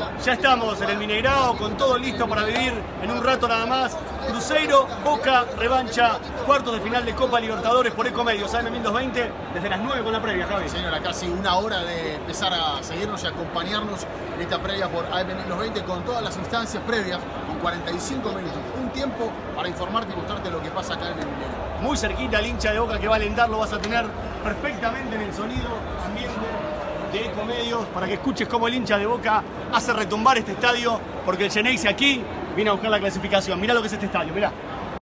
Ya estamos en el Mineirao con todo listo para vivir en un rato nada más. Cruzeiro, Boca, revancha, cuartos de final de Copa Libertadores por Ecomedios, AM1220, desde las 9 con la previa, Javi. Señora, casi una hora de empezar a seguirnos y acompañarnos en esta previa por AM1220 con todas las instancias previas, con 45 minutos. Un tiempo para informarte y mostrarte lo que pasa acá en el Mineirao. Muy cerquita el hincha de Boca que va a alentar, lo vas a tener perfectamente en el sonido ambiente de Ecomedios para que escuches cómo el hincha de Boca hace retumbar este estadio, porque el Xeneize aquí viene a buscar la clasificación. Mirá lo que es este estadio, mirá.